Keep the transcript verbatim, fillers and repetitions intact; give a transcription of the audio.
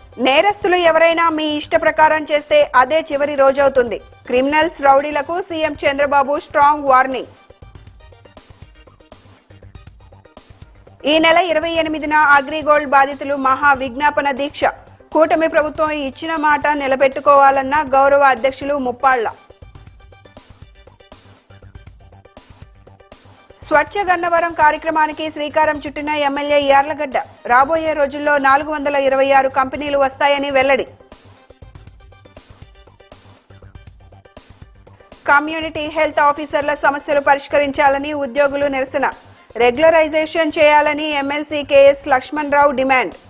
నేరస్తులు ఎవరైనా మీ ఇష్ట ప్రకారం చేస్తే అదే చివరి రోజవుతుంది. క్రిమినల్స్ రౌడీలకు సీఎం చంద్రబాబు స్ట్రాంగ్ వార్నింగ్. ఈ నెల ఇరవై ఎనిమిదిన అగ్రిగోల్డ్ బాధితులు మహా విజ్ఞాపన దీక్ష. కూటమి ప్రభుత్వం ఇచ్చిన మాట నిలబెట్టుకోవాలన్న గౌరవ అధ్యక్షులు ముప్పాళ్ల. స్వచ్ఛ గన్నవరం కార్యక్రమానికి శ్రీకారం చుట్టిన ఎమ్మెల్యే యార్లగడ్డ. రాబోయే రోజుల్లో నాలుగు వందల ఇరవై ఆరు కంపెనీలు వస్తాయని వెల్లడి. కమ్యూనిటీ హెల్త్ ఆఫీసర్ల సమస్యలు పరిష్కరించాలని ఉద్యోగులు నిరసన. రెగ్యులరైజేషన్ చేయాలని MLC KS Lakshman Rao demand.